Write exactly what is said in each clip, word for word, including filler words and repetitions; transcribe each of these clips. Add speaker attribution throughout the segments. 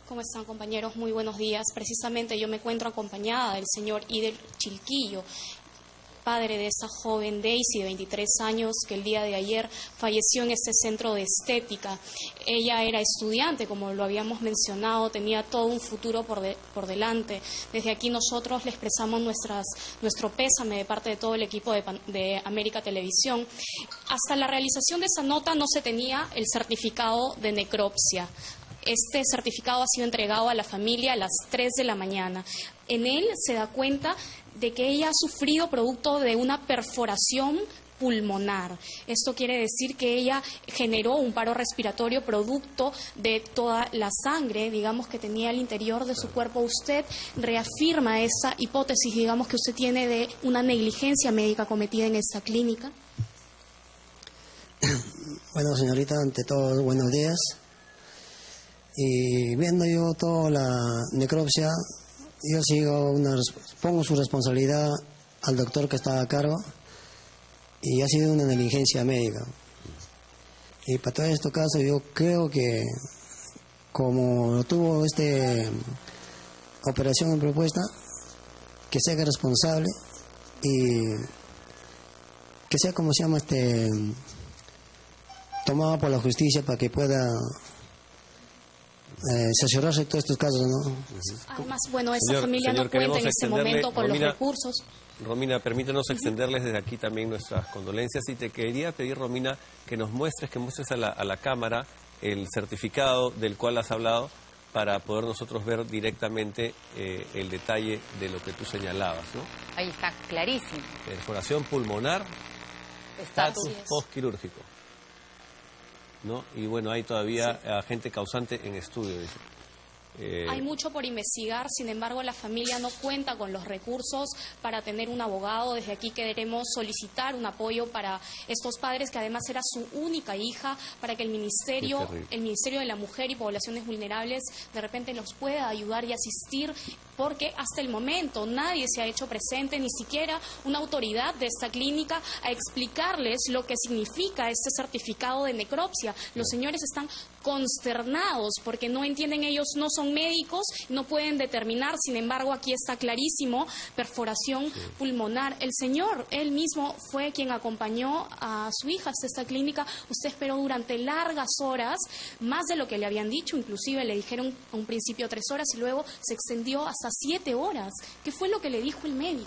Speaker 1: ¿Cómo están, compañeros? Muy buenos días. Precisamente yo me encuentro acompañada del señor Ider Chilquillo, padre de esta joven Daisy de veintitrés años que el día de ayer falleció en este centro de estética. Ella era estudiante, como lo habíamos mencionado, tenía todo un futuro por, de, por delante. Desde aquí nosotros le expresamos nuestras, nuestro pésame de parte de todo el equipo de, de América Televisión. Hasta la realización de esa nota no se tenía el certificado de necropsia. Este certificado ha sido entregado a la familia a las tres de la mañana. En él se da cuenta de que ella ha sufrido producto de una perforación pulmonar. Esto quiere decir que ella generó un paro respiratorio producto de toda la sangre, digamos, que tenía al interior de su cuerpo. Usted reafirma esa hipótesis, digamos, que usted tiene de una negligencia médica cometida en esta clínica.
Speaker 2: Bueno, señorita, ante todo, buenos días. Y viendo yo toda la necropsia, yo sigo una, pongo su responsabilidad al doctor que está a cargo, y ha sido una negligencia médica. Y para todo este caso yo creo que como tuvo esta operación en propuesta, que sea responsable y que sea, como se llama, este tomado por la justicia para que pueda Eh, cerciorarse todos estos casos, ¿no?
Speaker 1: Además, bueno, esa
Speaker 3: señor,
Speaker 1: familia
Speaker 3: señor,
Speaker 1: no cuenta en este momento con
Speaker 3: Romina,
Speaker 1: los recursos.
Speaker 3: Romina, permítanos uh-huh. extenderles desde aquí también nuestras condolencias, y te quería pedir, Romina, que nos muestres, que muestres a la, a la cámara el certificado del cual has hablado, para poder nosotros ver directamente eh, el detalle de lo que tú señalabas, ¿no?
Speaker 4: Ahí está, clarísimo.
Speaker 3: Perforación pulmonar, estatus postquirúrgico, ¿no? Y bueno, hay todavía sí. agente causante en estudio, dice.
Speaker 1: Eh... Hay mucho por investigar, sin embargo la familia no cuenta con los recursos para tener un abogado. Desde aquí queremos solicitar un apoyo para estos padres, que además era su única hija, para que el Ministerio, el Ministerio de la Mujer y Poblaciones Vulnerables de repente los pueda ayudar y asistir, porque hasta el momento nadie se ha hecho presente, ni siquiera una autoridad de esta clínica, a explicarles lo que significa este certificado de necropsia. Los señores están consternados porque no entienden, ellos no son médicos, no pueden determinar. Sin embargo, aquí está clarísimo, perforación sí. pulmonar. El señor, él mismo fue quien acompañó a su hija hasta esta clínica. Usted esperó durante largas horas, más de lo que le habían dicho, inclusive le dijeron a un principio tres horas y luego se extendió hasta siete horas. ¿Qué fue lo que le dijo el médico?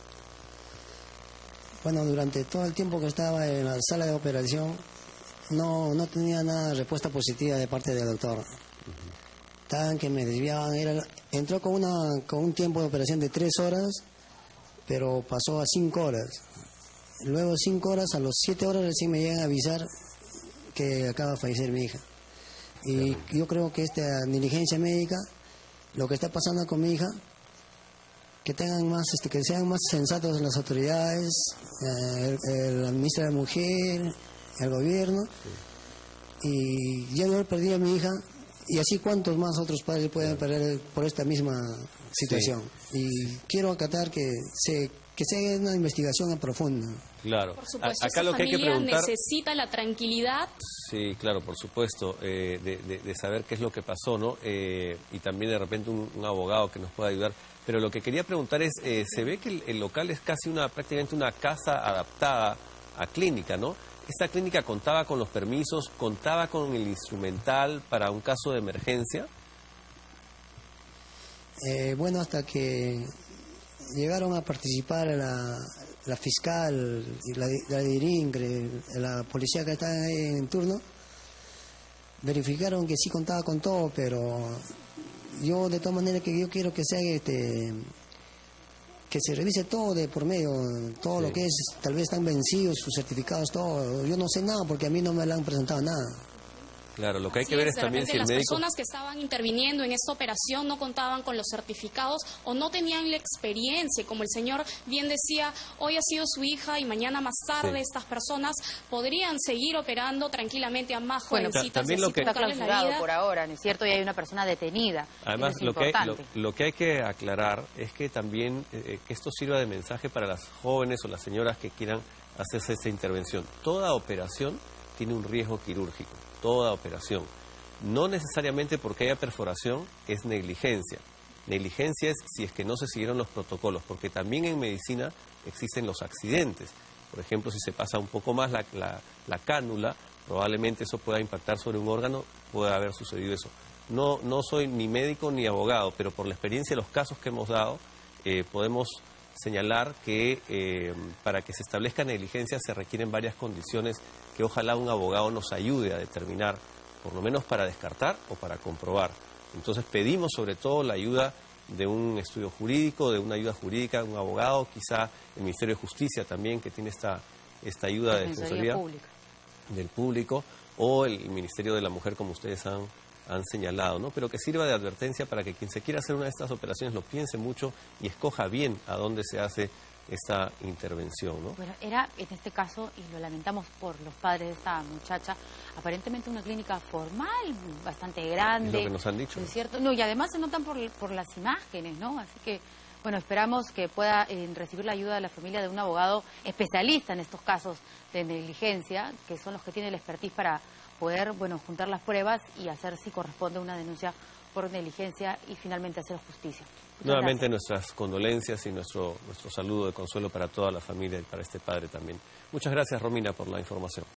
Speaker 2: Bueno, durante todo el tiempo que estaba en la sala de operación, no, no tenía nada de respuesta positiva de parte del doctor. Estaban que me desviaban. Era, entró con, una, con un tiempo de operación de tres horas, pero pasó a cinco horas. Luego de cinco horas, a los siete horas recién me llegan a avisar que acaba de fallecer mi hija. Y yo creo que esta negligencia médica, lo que está pasando con mi hija, que tengan más, este, que sean más sensatos las autoridades, eh, el, el, la ministra de la Mujer, el gobierno, y ya no he perdido a mi hija, y así cuántos más otros padres pueden perder por esta misma situación. Sí. Y quiero acatar que se que se haga una investigación profunda.
Speaker 3: Claro.
Speaker 1: Por supuesto,
Speaker 3: acá lo que hay que preguntar,
Speaker 1: necesita la tranquilidad.
Speaker 3: Sí, claro, por supuesto, eh, de, de, de saber qué es lo que pasó, ¿no? Eh, y también de repente un, un abogado que nos pueda ayudar. Pero lo que quería preguntar es, eh, se ve que el, el local es casi una, prácticamente una casa adaptada a clínica, ¿no? ¿Esta clínica contaba con los permisos, contaba con el instrumental para un caso de emergencia?
Speaker 2: Eh, bueno, hasta que llegaron a participar la, la fiscal, la, la de IRINCRE, la policía que está en turno, verificaron que sí contaba con todo, pero yo de todas maneras que yo quiero que sea este... que se revise todo de por medio, todo sí. lo que es, tal vez están vencidos sus certificados, todo. Yo no sé nada porque a mí no me le han presentado nada.
Speaker 3: Claro, lo que hay
Speaker 1: Así
Speaker 3: que ver
Speaker 1: es,
Speaker 3: es también si el
Speaker 1: las
Speaker 3: médico...
Speaker 1: personas que estaban interviniendo en esta operación no contaban con los certificados o no tenían la experiencia. Como el señor bien decía, hoy ha sido su hija y mañana más tarde sí. estas personas podrían seguir operando tranquilamente a más
Speaker 4: bueno,
Speaker 1: jovencitas.
Speaker 3: También lo que
Speaker 4: está clausurado por ahora, ¿no es cierto? Y hay una persona detenida.
Speaker 3: Además, lo que, hay, lo, lo que hay que aclarar es que también eh, que esto sirva de mensaje para las jóvenes o las señoras que quieran hacerse esta intervención. Toda operación tiene un riesgo quirúrgico, toda operación. No necesariamente porque haya perforación es negligencia. Negligencia es si es que no se siguieron los protocolos, porque también en medicina existen los accidentes. Por ejemplo, si se pasa un poco más la, la, la cánula, probablemente eso pueda impactar sobre un órgano, puede haber sucedido eso. No, no soy ni médico ni abogado, pero por la experiencia de los casos que hemos dado, eh, podemos señalar que eh, para que se establezca negligencia se requieren varias condiciones que ojalá un abogado nos ayude a determinar, por lo menos para descartar o para comprobar. Entonces pedimos sobre todo la ayuda de un estudio jurídico, de una ayuda jurídica, de un abogado, quizá el Ministerio de Justicia también, que tiene esta, esta ayuda de defensoría
Speaker 4: pública.
Speaker 3: del público, o el Ministerio de la Mujer, como ustedes han, han señalado, ¿no? Pero que sirva de advertencia para que quien se quiera hacer una de estas operaciones lo piense mucho y escoja bien a dónde se hace esta intervención, ¿no?
Speaker 4: Bueno, era en este caso, y lo lamentamos por los padres de esta muchacha, aparentemente una clínica formal, bastante grande.
Speaker 3: Es lo que nos han dicho.
Speaker 4: ¿Es cierto? No, y además se notan por, por las imágenes, ¿no? Así que, bueno, esperamos que pueda eh, recibir la ayuda de la familia de un abogado especialista en estos casos de negligencia, que son los que tienen el expertise para poder, bueno, juntar las pruebas y hacer si corresponde una denuncia por negligencia y finalmente hacer justicia. Muchas
Speaker 3: Nuevamente
Speaker 4: gracias.
Speaker 3: nuestras condolencias y nuestro, nuestro saludo de consuelo para toda la familia y para este padre también. Muchas gracias, Romina, por la información.